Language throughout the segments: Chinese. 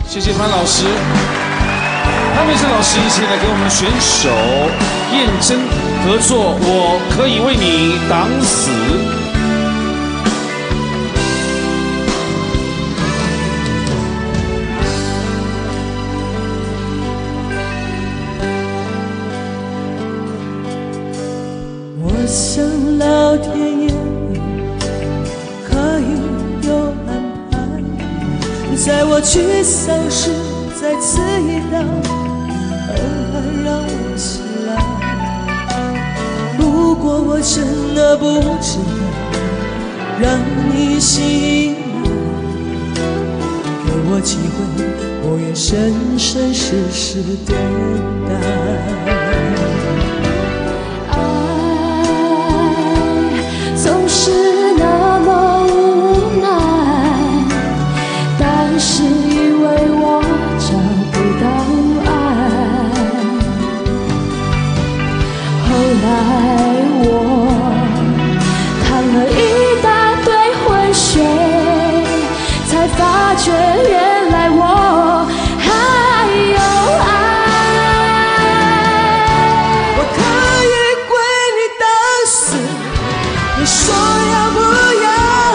谢谢潘老师。潘美辰老师一起来给我们选手燕珍合作，我可以为你挡死。 我想老天爷可以有安排，在我沮丧时再赐一道恩爱让我醒来。如果我真的不值得让你心安，给我机会，我愿生生世世等待。 总是那么无奈，但是因为我找不到爱。后来我看了一大堆浑水，才发觉原来我还有爱。 我可以为你挡死，你说要不要？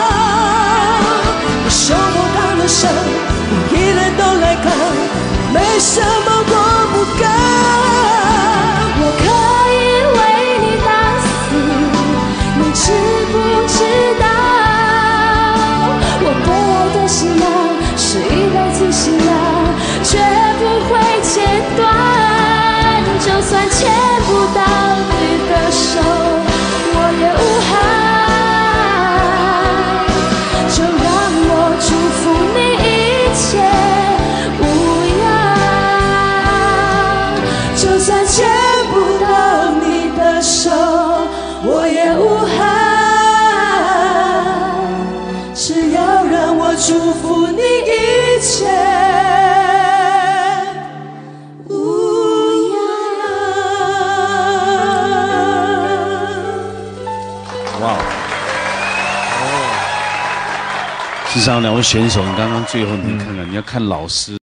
我受过大的伤，我依然都来扛，没什么我不敢。 我可以为你挡死，你知不知道？我对爱的信仰是一辈子信仰，绝不会间断。就算牵不到你的手，我也无憾。就让我祝福你一切无恙。就算牵不到你的手，我也无憾。 只要让我祝福你一切无恙。 哇！事实上，两位选手，你刚刚最后你看看，你要看老师。